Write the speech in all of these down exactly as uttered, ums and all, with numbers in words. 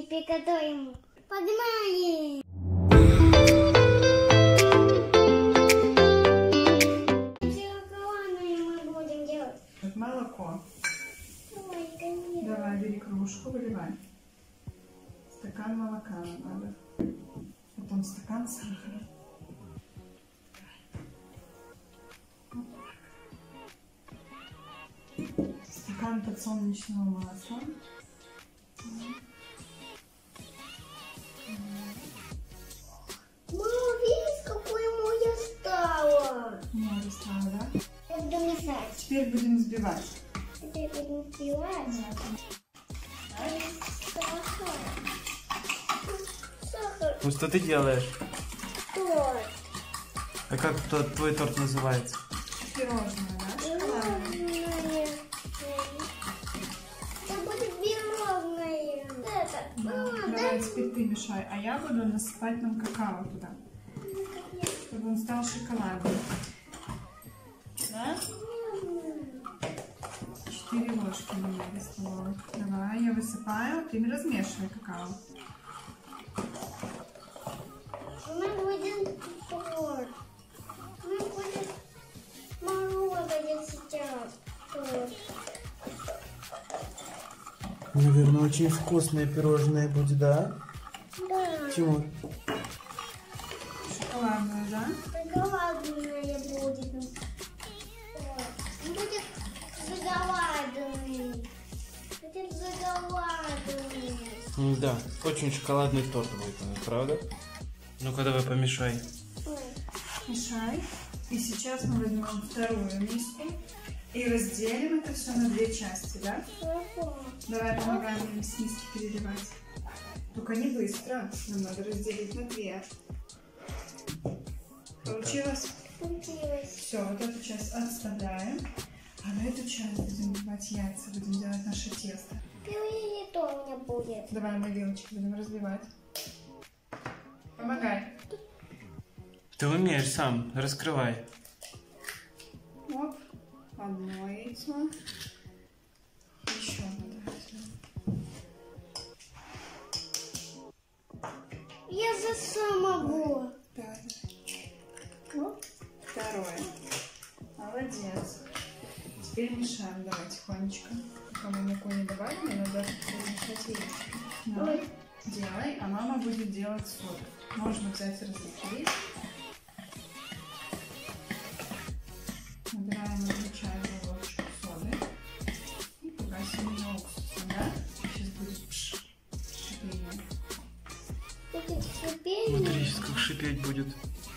приготовим. Погнали! Шоколадное мы будем делать. Это молоко. Ой, конечно. Давай, бери кружку, выливай. Стакан молока надо. Потом стакан сахара. Вот так. Стакан подсолнечного масла. Мама, видишь, какое море стало? Море стало, да? Я буду мешать. Теперь будем взбивать. Теперь будем взбивать. Сахар. Сахар. Ну что ты делаешь? Торт. А как тот, твой торт называется? Пирожное, да? Шоколадное. Пирожное. Это будет пирожное. Это. Мама, Давай, дай теперь ты мешай, а я буду насыпать нам какао туда, чтобы он стал шоколадным. Да? Четыре ложки мне до столовых. Давай, я высыпаю, ты размешивай какао. У нас будет торт. У нас будет мороженое сейчас. Торт. Наверное, очень вкусное пирожное будет, да? Да. Тимур? Шоколадное, да? Шоколадное будет. Будет шоколадный. Будет шоколадный. Да, очень шоколадный торт будет, правда? Ну-ка, давай помешай. Ой. Мешай. И сейчас мы возьмем вторую миску и разделим это все на две части, да? Хорошо. Давай помогаем им с миски переливать. Только не быстро. Нам надо разделить на две. Получилось? Получилось. Все, вот эту часть отставляем. А на эту часть будем вливать яйца, будем делать наше тесто. Первое яйцо у меня будет. Давай мы вилочкой будем разбивать. Помогай. Ты умеешь сам, раскрывай. Оп, одно яйцо. Еще надо возьмем. Я за сам могу. Давай. Оп, второе. Молодец. Теперь мешаем, давай тихонечко. Пока мы муку не добавим, мне надо размешать яйцо. Ну, Ой. делай, а мама будет делать соду. Можно взять разлепить. Набираем одну чайную ложечку соды и погасим ее уксусом, да? Сейчас будет пш, шипение. Будет шипение. Смотри, сейчас как шипеть будет.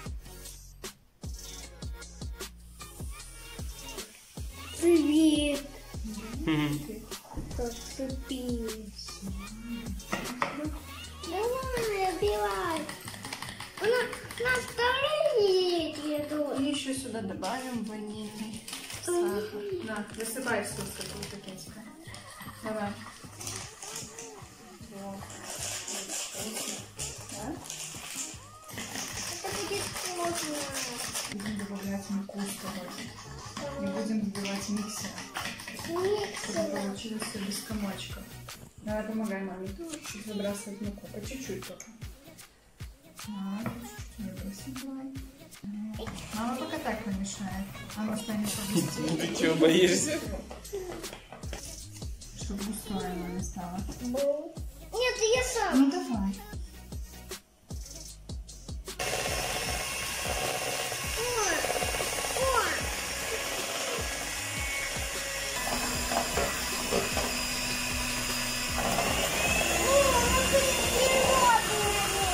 Привет. Мгм. Как шипит. Давай, отбивай. Она на столе едет. И еще сюда добавим ванильный сахар. На, высыпай все с этого пакетика. Давай. Вот. Да? Это будет вкусно. Будем добавлять муку с тобой. И будем взбивать миксер, чтобы Миксер. получилось все без комочков. Давай, помогай маме. Чуть выбрасывать муку. По чуть-чуть только. Так, чуть-чуть выбросим. Давай. Мама пока так намешает. Она станет побыстрее. Ты чего, боишься? Чтобы густое она не стала. Бу. Нет, я сам. Ну давай. Ой, ой. О, это пирожное.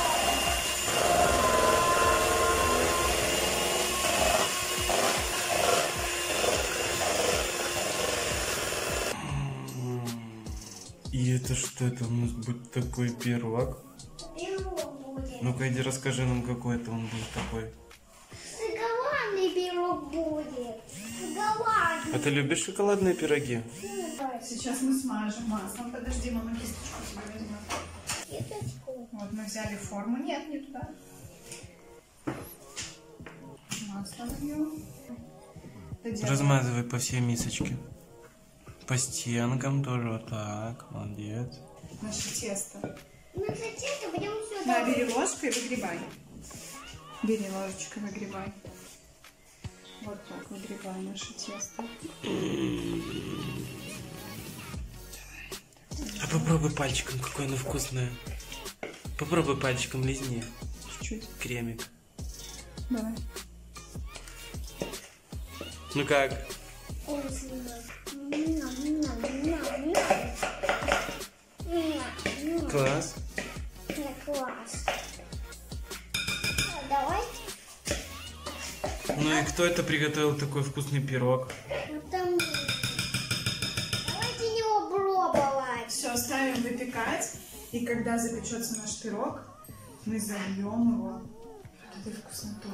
И это что это у нас будет такой пирог? Пирог будет. Ну-ка иди расскажи нам, какой это он будет такой. Шоколадный пирог будет. Шоколадный. А ты любишь шоколадные пироги? Сейчас мы смажем маслом. Подожди, мама кисточку тебе возьмет. Кисточку. Вот мы взяли форму. Нет, не туда. Масло нальем. Размазывай по всей мисочке. По стенкам тоже вот так. Молодец. Наше тесто Мы хотим, будем сюда. На, бери ложку и выгребай. Бери ложечкой, выгребай. Вот так выгребай наше тесто. А попробуй пальчиком, какое оно вкусное. Попробуй пальчиком, лизни. Чуть-чуть. Кремик. Давай. Ну как? Вкусно. Класс. Класс. Давай. Ну и кто это приготовил такой вкусный пирог? Вот там. Давайте его пробовать. Все, ставим выпекать. И когда запечется наш пирог, мы зальем его этой вкуснотой.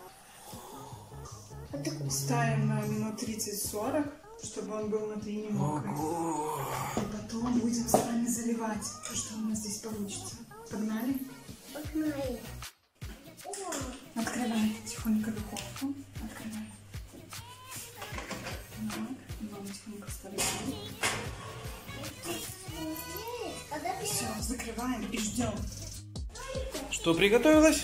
Ставим на минут тридцать-сорок, чтобы он был внутри не мокрый. И потом будем с вами заливать то, что у нас здесь получится. Погнали? Погнали. Открывай тихонько духовку. Открывай. Так, мама тихонько вставляем. Все, закрываем и ждем. Что приготовилось?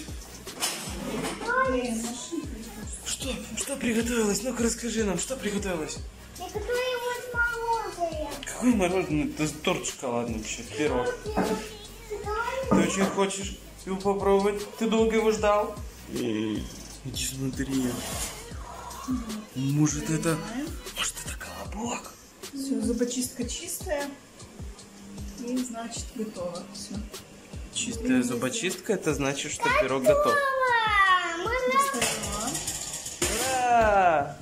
Блин, машинка. Что? Что приготовилось? Ну-ка расскажи нам, что приготовилось? Я готовлю вот мороженое. Какое мороженое? Это торт шоколадный вообще, пирог. Ты очень хочешь его попробовать? Ты долго его ждал? Иди смотри. Может это... Может это колобок? Все, зубочистка чистая. И значит готово. Все. Чистая зубочистка, это значит, что пирог готов. Достаем. Ура!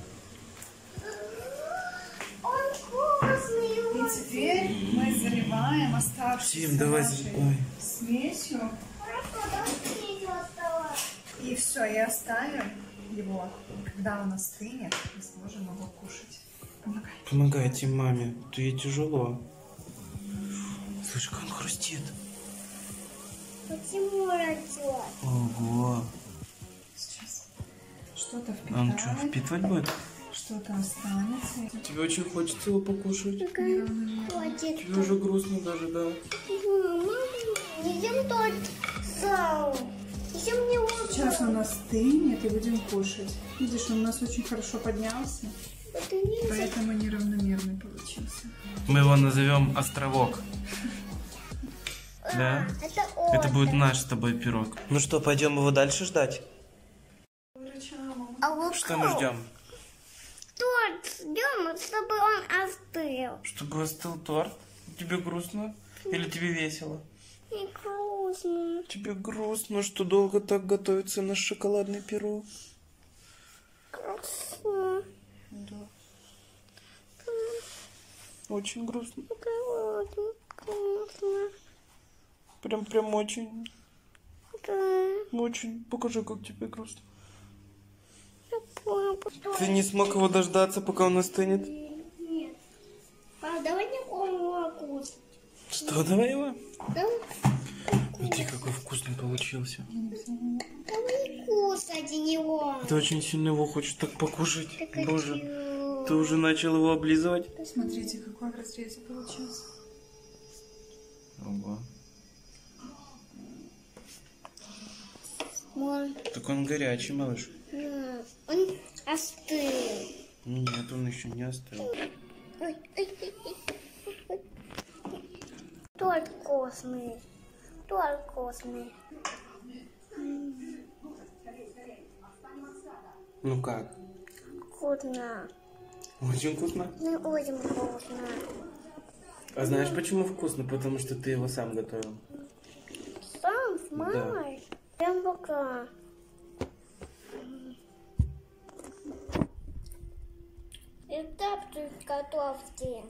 Он вкусный. И теперь мы заливаем оставшуюся Тим, давай нашей заливай. смесью. Хорошо, давайте еще оставаться. И все, и оставим его. Когда он остынет, мы сможем его кушать. Помогай. Помогайте маме, то ей тяжело. Слышь, как он хрустит. Почему растет? Ого. Сейчас что-то А он что, впитает, впитывать будет? что-то останется. Тебе очень хочется его покушать. Хватит. Тебе уже грустно даже, да? Мама, едим торт сам. Едим не вот. Сейчас он остынет и будем кушать. Видишь, он у нас очень хорошо поднялся, Это не поэтому неравномерный получился. Мы его назовем Островок. Да? Это Это будет остров. наш с тобой пирог. Ну что, пойдем его дальше ждать? А вот Что мы ждем? торт ждем, чтобы он остыл. Чтобы остыл торт? Тебе грустно? Или тебе весело? Не грустно. Тебе грустно, что долго так готовится наш шоколадный пирог? Грустно. Да. Очень грустно. Грустно. Грустно. Прям, прям очень. Да. Очень. Покажи, как тебе грустно. Папа, Ты не смог его дождаться, пока он остынет? Нет. Папа, давай не молоко. Что, давай его? Давай. Смотри, какой вкусный получился. Давай кусать его. Ты очень сильно его хочешь так покушать. Так Боже, хочу. ты уже начал его облизывать? Смотрите, какой в разрезе получился. Ого. Мой. Так он горячий, малыш. Да. Он остыл. Нет, он еще не остыл. Ой, ой, ой, ой. Торт вкусный. Торт вкусный. Ну как? Вкусно. Очень вкусно. Ну, очень вкусно. А знаешь, почему вкусно? Потому что ты его сам готовил. Сам с мамой? Прям пока. Рецепты готовьте.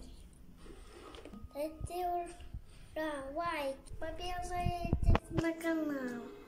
Давай, подписывайтесь на канал.